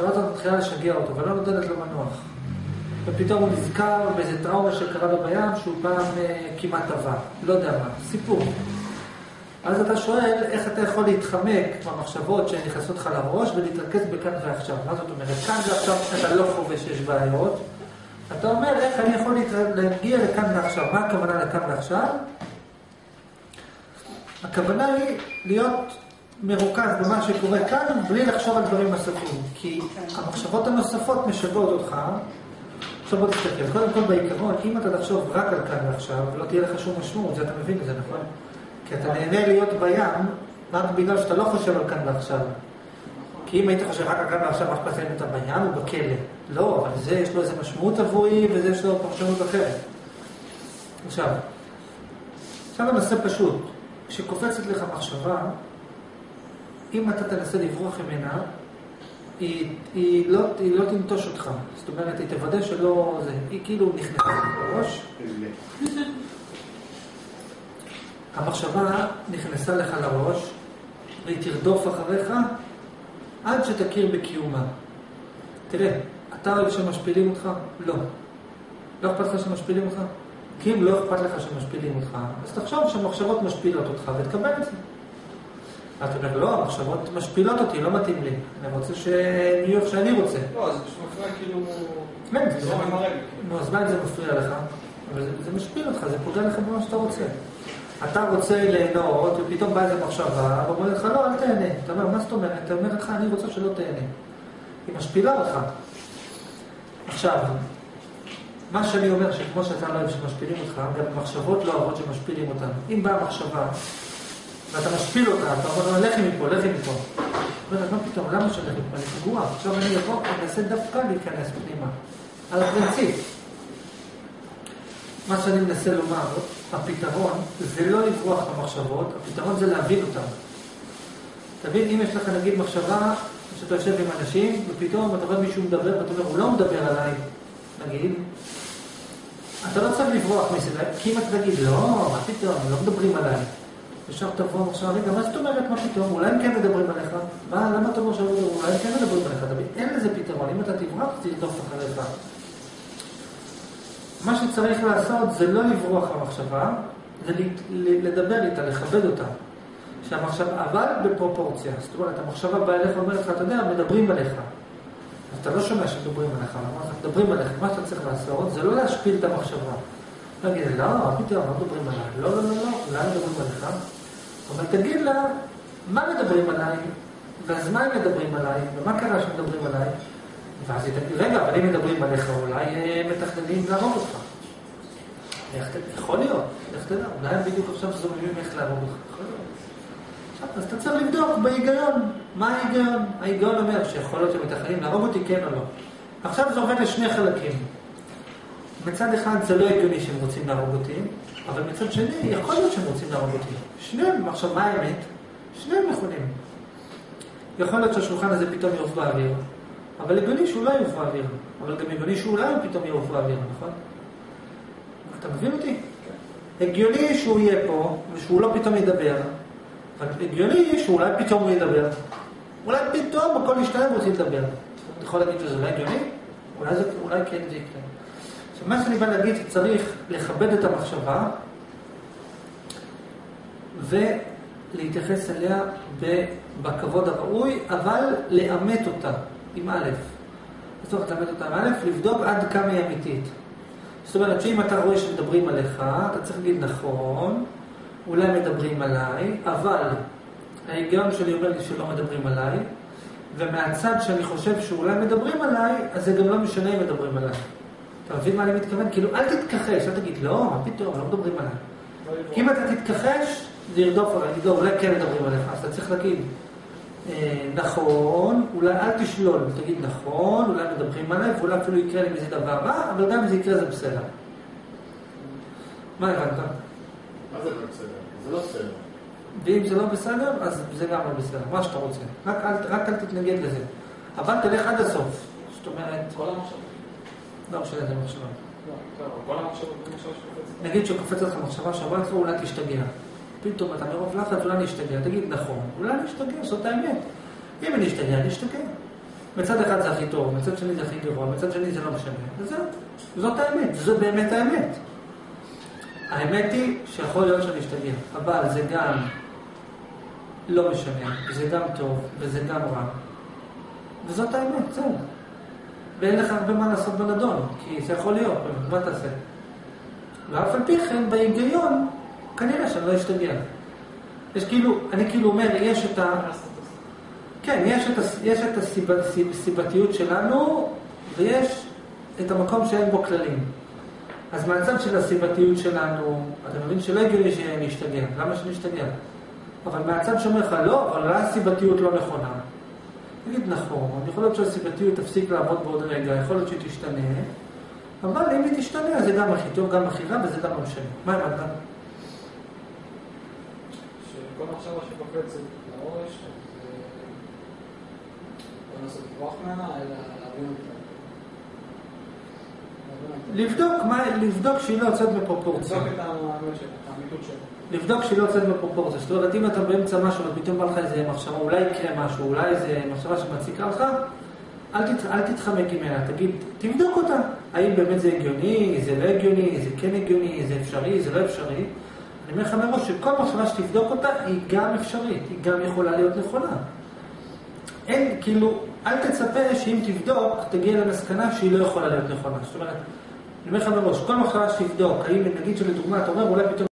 המחשבה הזאת מתחילה לשגע אותו, ולא נותנת לו מנוח. ופתאום הוא נזכר באיזה טראומה שקרה לו בים, שהוא פעם כמעט טבע. לא יודע מה, סיפור. אז אתה שואל איך אתה יכול להתחמק מהמחשבות שנכנסות לך לראש ולהתרכז בכאן ועכשיו. מה זאת אומרת? כאן ועכשיו אתה לא חווה שיש בעיות. אתה אומר איך אני יכול להגיע לכאן ועכשיו. מה הכוונה לכאן ועכשיו? הכוונה היא להיות מרוכז במה שקורה כאן בלי לחשוב על דברים נוספים. כי המחשבות הנוספות משגעות אותך. עכשיו בוא תסתכל. קודם כל בעיקרון, אם אתה תחשוב רק על כאן ועכשיו, לא תהיה לך שום משמעות, זה אתה מבין את זה, נכון? כי אתה נהנה להיות בים, רק בגלל שאתה לא חושב על כאן ועכשיו. כי אם היית חושב רק על כאן ועכשיו, מה אכפת להם אתה בים או בכלא? לא, אבל זה יש לו איזה משמעות עבורי, וזה יש לו פרשנות אחרת. עכשיו הנושא פשוט. כשקופצת לך מחשבה, אם אתה תנסה לברוח ממנה, היא לא תנטוש אותך. זאת אומרת, היא תוודא שלא זה. היא כאילו נכנסת בראש. המחשבה נכנסה לך לראש, והיא תרדוף אחריך עד שתכיר בקיומה. תראה, אתה רואה שמשפילים אותך? לא. לא אכפת לך שמשפילים אותך? כי אם לא אכפת לך שמשפילים אותך, אז תחשוב שהמחשבות משפילות אותך ותקבל את זה. אתה אומר, לא, המחשבות משפילות אותי, לא מתאים לי. אני רוצה שיהיו איך שאני רוצה. לא, אז מפריע כאילו... כן, זה אז מה אם זה מפריע לך? אבל זה משפיל אותך, זה פוגע לך במה שאתה רוצה. אתה רוצה ליהנות, ופתאום בא איזה מחשבה, ואומר לך, לא, אל תהנה. אתה אומר, מה זאת אומרת? אתה אומר לך, אני רוצה שלא תהנה. היא משפילה אותך. עכשיו, מה שאני אומר, שכמו שאתה לא אוהב שמשפילים אותך, גם מחשבות לא אוהבות שמשפילים אותן. אם באה מחשבה, ואתה משפיל אותה, אתה אומר, לכי מפה. אומר, מה פתאום, למה שלך מפה? אני פגוע. עכשיו אני אבוא, אני אעשה דווקא להיכנס פנימה. על הפרינציפ. מה שאני מנסה לומר, הפתרון זה לא לברוח במחשבות, הפתרון זה להבין אותם. תבין, אם יש לך נגיד מחשבה, שאתה יושב עם אנשים, ופתאום אתה רואה מישהו מדבר, ואתה אומר, הוא לא מדבר עליי, נגיד, אתה לא צריך לברוח מזה, כי אם אתה תגיד, לא, מה פתאום, לא מדברים עליי. ישר תבוא מחשבה, רגע, מה זאת אומרת, מה פתאום, אולי הם כן מדברים עליך? למה אתה אומר שאולי הם כן מדברים עליך? תבין, אין לזה פתרון, אם אתה תברח, תרדוף אחריך. מה שצריך לעשות זה לא לברוח המחשבה, זה לדבר איתה, לכבד אותה. שהמחשבה, אבל בפרופורציה. זאת אומרת, המחשבה באה אליך ואומרת לך, אתה יודע, מדברים עליך. אז אתה לא שומע שמדברים עליך, מדברים עליך. מה שאתה צריך לעשות זה לא להשפיל את המחשבה. להגיד, לא, פתאום, לא מדברים עליי. לא, אולי מדברים עליך. אבל תגיד לה, מה מדברים עליי? ואז מה הם מדברים עליי? ומה קרה שמדברים עליי? ואז היא תגיד, רגע, אבל אם מדברים עליך, אולי מתכננים להרוג אותך. יכול להיות, איך תדע, אולי הם בדיוק עכשיו זוממים איך להרוג אותך. יכול להיות. אז אתה צריך לבדוק בהיגיון. מה ההיגיון? ההיגיון אומר שיכול להיות שמתכננים להרוג אותי, כן או לא. עכשיו זה עובד לשני חלקים. מצד אחד זה לא הגיוני שהם רוצים להרוג אותי, אבל מצד שני יכול להיות שהם רוצים להרוג אותי. שניהם, עכשיו מה האמת? שניהם נכונים. יכול להיות שהשולחן הזה פתאום יעוף באוויר. אבל הגיוני שהוא לא יעוף באוויר. אבל גם הגיוני שאולי הוא פתאום יעוף באוויר, נכון? אתה מבין אותי? הגיוני שהוא יהיה פה, ושהוא לא פתאום ידבר. אבל הגיוני שאולי פתאום הוא ידבר. אולי פתאום הכל ישתלם ורוצים לדבר. אתה יכול להגיד שזה לא הגיוני? אולי כן זה יקרה. עכשיו, מה שאני בא להגיד שצריך לכבד את המחשבה, ולהתייחס אליה בכבוד הראוי, אבל לאמת אותה עם א'. זאת אומרת, לאמת אותה עם א', לבדוק עד כמה היא אמיתית. זאת אומרת, שאם אתה רואה שמדברים עליך, אתה צריך להגיד נכון, אולי מדברים עליי, אבל ההיגיון שלי אומר לי שלא מדברים עליי, ומהצד שאני חושב שאולי מדברים עליי, אז זה גם לא משנה אם מדברים עליי. אתה מבין מה אני מתכוון? כאילו, אל תתכחש, אל תגיד, לא, מה פתאום, לא מדברים עליי. אם אתה תתכחש, זה ירדוף עליי, תגיד, אולי כן מדברים עליך, אז אתה צריך להגיד, נכון, אולי אל תשלול, תגיד נכון, אולי מדברים עליי, ואולי אפילו יקרה לי מזה דבר רע, אבל גם אם זה יקרה זה בסדר. מה הבנת? מה זה לא בסדר? זה לא בסדר. ואם זה לא בסדר, אז זה גם לא בסדר, מה שאתה רוצה. רק אל תתנגד לזה. אבל תלך עד הסוף. זאת אומרת... כל המחשבות. לא משנה, זה מחשבה. לא, כל המחשבות זה מחשבה שקופצת. נגיד שקופצת לך מחשבה שאומרת לך, אולי תשתגע. פתאום אתה מרוב לחץ, אולי נשתגע. תגיד, נכון, אולי נשתגע, זאת האמת. אם אני אשתגע, אני אשתגע. מצד אחד זה הכי טוב, מצד שני זה הכי גרוע, מצד שני זה לא משנה. וזהו, זאת האמת, זו באמת האמת. האמת היא שיכול להיות שאני אשתגע, אבל זה גם לא משנה, זה גם טוב, וזה גם רע. וזאת האמת, זהו. ואין לך הרבה מה לעשות בנדון, כי זה יכול להיות, מה תעשה? ואף על פי כן, בהיגיון, כנראה שאני לא אשתגע. יש כאילו, אני כאילו אומר, יש את ה... כן, יש את הסיבתיות שלנו, ויש את המקום שאין בו כללים. אז מהצד של הסיבתיות שלנו, אתה מבין שלא הגיוני שנשתגע. למה שנשתגע? אבל מהצד שאומר לך, לא, אבל הסיבתיות לא נכונה. תגיד נכון, יכול להיות שהסיבתיות תפסיק לעבוד בעוד רגע, יכול להיות שהיא תשתנה, אבל אם היא תשתנה, זה גם הכי טוב, גם הכי רע, וזה גם לא משנה. מה אמרת? שכל מחשבה שבקצת להורש, לא לעשות לברוח ממנה, אלא להבין אותה. לבדוק שהיא לא יוצאת בפרופורציה. לבדוק את האמיתות שלה. לבדוק שהיא לא יוצאת בפרופורציה. זאת אומרת, אם אתה באמצע משהו, ופתאום בא לך איזה מחשבה, אולי יקרה משהו, אולי איזה מחשבה שמציקה לך, אל תתחמק ממנה, תגיד, תבדוק אותה. האם באמת זה הגיוני, זה לא הגיוני, זה כן הגיוני, זה אפשרי, זה לא אפשרי. אני אומר לך מראש שכל מחשבה שתבדוק אותה היא גם אפשרית, היא גם יכולה להיות נכונה. אין, כאילו, אל תצפה שאם תבדוק, תגיע למסקנה שהיא לא יכולה להיות נכונה. זאת אומרת, אני אומר לך מראש, כל מחשבה שתבדוק, האם נגיד שלדוגמה, אתה אומר, אולי פתאום